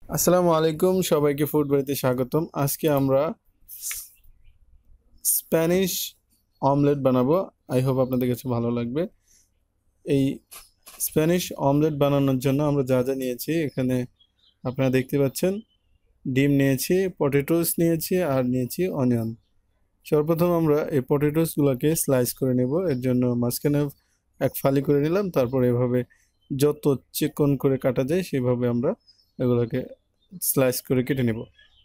আসসালামু আলাইকুম, সবাইকে ফুড বাড়িতে স্বাগতম। আজকে আমরা স্প্যানিশ অমলেট বানাবো। আই হোপ আপনাদের কাছে ভালো লাগবে। এই স্প্যানিশ অমলেট বানানোর জন্য আমরা যা যা নিয়েছি এখানে আপনারা দেখতে পাচ্ছেন। ডিম নিয়েছি, পটেটোস নিয়েছি আর নিয়েছি অনিয়ন। সর্বপ্রথম আমরা এই পটেটোসগুলোকে স্লাইস করে নেব। এর জন্য মাঝখানে এক ফালি করে নিলাম, তারপর এভাবে যত চিকন করে কাটা যায় সেভাবে আমরা এগুলোকে স্লাইস করে কেটে নেব।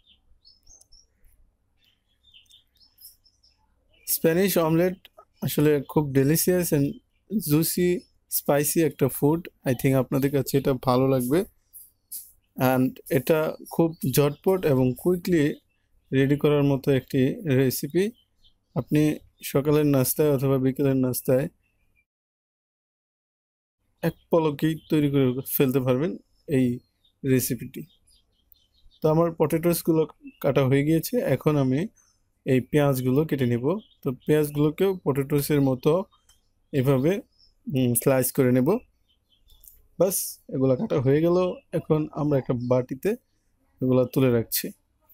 স্প্যানিশ অমলেট আসলে খুব ডেলিশিয়াস অ্যান্ড জুসি স্পাইসি একটা ফুড। আই থিঙ্ক আপনাদের কাছে এটা ভালো লাগবে। অ্যান্ড এটা খুব ঝটপট এবং কুইকলি রেডি করার মতো একটি রেসিপি। আপনি সকালের নাস্তায় অথবা বিকেলের নাস্তায় এক পলকেই তৈরি করে ফেলতে পারবেন এই রেসিপিটি। তো আমার পটেটোসগুলো কাটা হয়ে গিয়েছে, এখন আমি এই পেঁয়াজগুলো কেটে নেব। তো পেঁয়াজগুলোকেও পটেটোসের মতো এভাবে স্লাইস করে নেব। বাস, এগুলো কাটা হয়ে গেল। এখন আমরা একটা বাটিতে এগুলো তুলে রাখছি।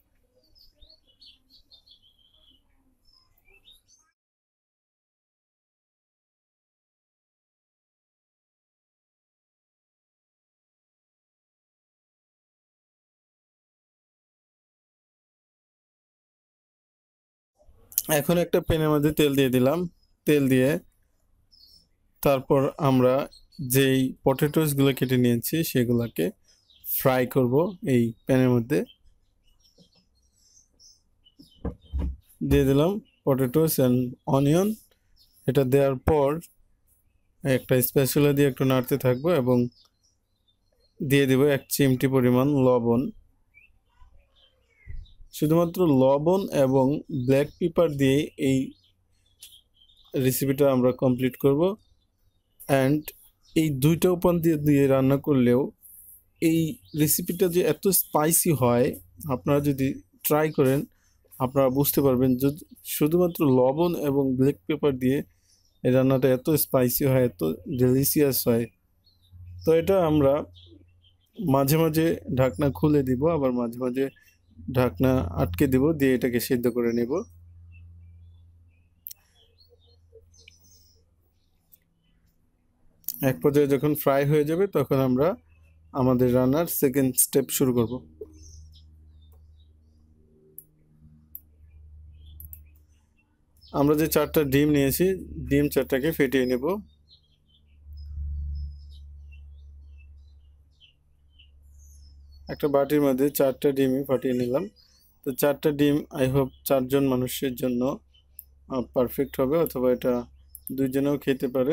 এখন একটা প্যানের মধ্যে তেল দিয়ে দিলাম। তেল দিয়ে তারপর আমরা যেই পটেটোসগুলো কেটে নিয়েছি সেগুলোকে ফ্রাই করব এই প্যানের মধ্যে। দিয়ে দিলাম পটেটোস অ্যান্ড অনিয়ন। এটা দেওয়ার পর একটা স্প্যাচুলা দিয়ে একটু নাড়তে থাকবো এবং দিয়ে দেবো এক চিমটি পরিমাণ লবণ। শুধুমাত্র লবণ এবং ব্ল্যাক পেপার দিয়ে এই রেসিপিটা আমরা কমপ্লিট করব। অ্যান্ড এই দুইটা উপাদান দিয়ে দিয়ে রান্না করলেও এই রেসিপিটা যে এত স্পাইসি হয়, আপনারা যদি ট্রাই করেন আপনারা বুঝতে পারবেন যে শুধুমাত্র লবণ এবং ব্ল্যাক পেপার দিয়ে এই রান্নাটা এত স্পাইসি হয়, এত ডেলিশিয়াস হয়। তো এটা আমরা মাঝে মাঝে ঢাকনা খুলে দিব, আবার মাঝে মাঝে ঢাকনা আটকে দিব, দিয়ে এটাকে সিদ্ধ করে নেব। এক পর্যায়ে যখন ফ্রাই হয়ে যাবে তখন আমরা আমাদের রান্নার সেকেন্ড স্টেপ শুরু করব। আমরা যে 4টা ডিম নিয়েছি, ডিম 4টাকে ফেটিয়ে নেব। একটা বাটির মধ্যে 4টা ডিমই ফাটিয়ে নিলাম। তো 4টা ডিম আই হোপ 4জন মানুষের জন্য পারফেক্ট হবে, অথবা এটা 2জনেও খেতে পারেন।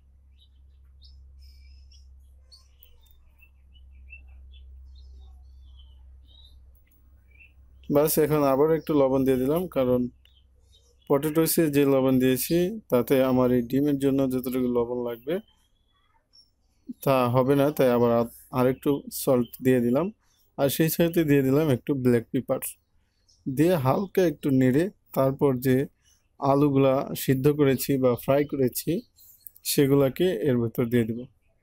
বাস, এখন আবার একটু লবণ দিয়ে দিলাম, কারণ পটেটোসে যে লবণ দিয়েছি তাতে আমার এই ডিমের জন্য যতটুকু লবণ লাগবে তা হবে না, তাই আবার আরেকটু সল্ট দিয়ে দিলাম। আর সেই সাথে দিয়ে দিলাম একটু ব্ল্যাক পেপার। দিয়ে হালকা একটু নেড়ে তারপর যে আলুগুলা সিদ্ধ করেছি বা ফ্রাই করেছি সেগুলাকে এর ভেতর দিয়ে দেব।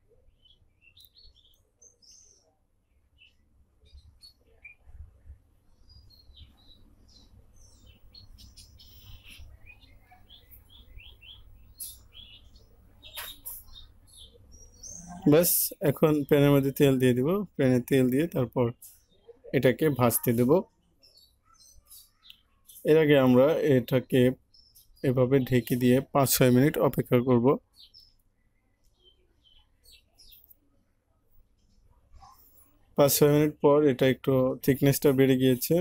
ব্যাস, এখন প্যানের মধ্যে তেল দিয়ে দিব। প্যানে তেল দিয়ে তারপর এটাকে ভাজতে দেব। এর আগে আমরা এটাকে এভাবে ঢেকে দিয়ে 5-6 মিনিট অপেক্ষা করব। 5-6 মিনিট পর এটা একটু থিকনেসটা বেড়ে গিয়েছে।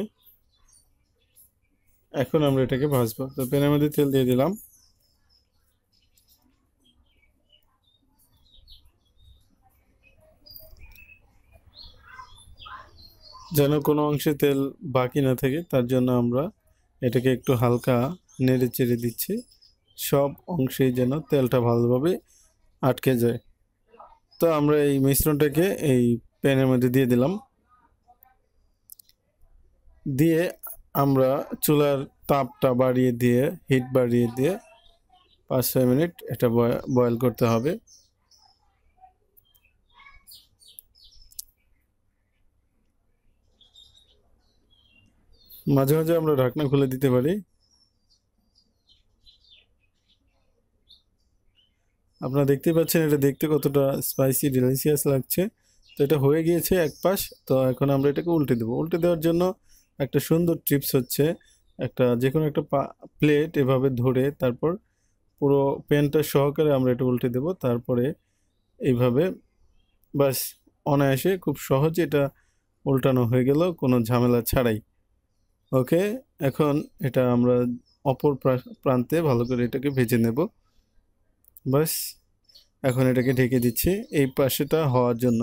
এখন আমরা এটাকে ভাজবো। তো প্যানের মধ্যে তেল দিয়ে দিলাম। যেন কোনো অংশে তেল বাকি না থাকে তার জন্য আমরা এটাকে একটু হালকা নেড়ে চেড়ে দিচ্ছি, সব অংশেই যেন তেলটা ভালোভাবে আটকে যায়। তো আমরা এই মিশ্রণটাকে এই প্যানের মধ্যে দিয়ে দিলাম। দিয়ে আমরা চুলার তাপটা বাড়িয়ে দিয়ে, হিট বাড়িয়ে দিয়ে 5-6 মিনিট এটা বয়েল করতে হবে। মাঝে মাঝে আমরা ঢাকনা খুলে দিতে পারি। আপনারা দেখতেই পাচ্ছেন এটা দেখতে কতটা স্পাইসি ডিলিশিয়াস লাগছে। তো এটা হয়ে গিয়েছে এক পাশ। তো এখন আমরা এটাকে উল্টে দেবো। উল্টে দেওয়ার জন্য একটা সুন্দর টিপস হচ্ছে একটা যে কোনো একটা প্লেট এভাবে ধরে তারপর পুরো প্যানটা সহকারে আমরা এটা উল্টে দেব। তারপরে এইভাবে বাস অনায়াসে খুব সহজে এটা উল্টানো হয়ে গেল কোনো ঝামেলা ছাড়াই। ওকে, এখন এটা আমরা অপর প্রান্তে ভালো করে এটাকে ভেজে নেব। বাস এখন এটাকে ঢেকে দিচ্ছি এই পাশেটা হওয়ার জন্য।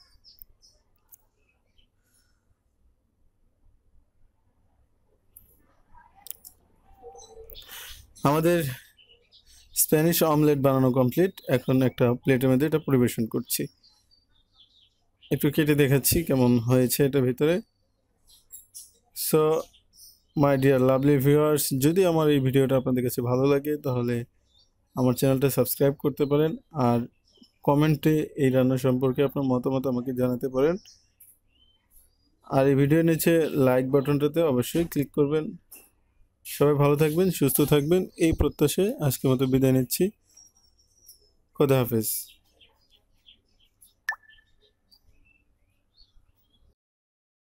আমাদের স্প্যানিশ অমলেট বানানো কমপ্লিট। এখন একটা প্লেটের মধ্যে এটা পরিবেশন করছি। একটু কেটে দেখাচ্ছি কেমন হয়েছে এটা ভিতরে। So my dear lovely viewers, যদি আমার এই ভিডিওটা আপনাদের কাছে ভালো লাগে তাহলে আমার চ্যানেলটা সাবস্ক্রাইব করতে পারেন, আর কমেন্টে এই রান্না সম্পর্কে আপনার মতামত আমাকে জানাতে পারেন, আর এই ভিডিওর নিচে লাইক বাটনটাতে অবশ্যই ক্লিক করবেন। সবাই ভালো থাকবেন, সুস্থ থাকবেন এই প্রত্যাশায় আজকের মতো বিদায় নিচ্ছি। খোদা হাফেজ।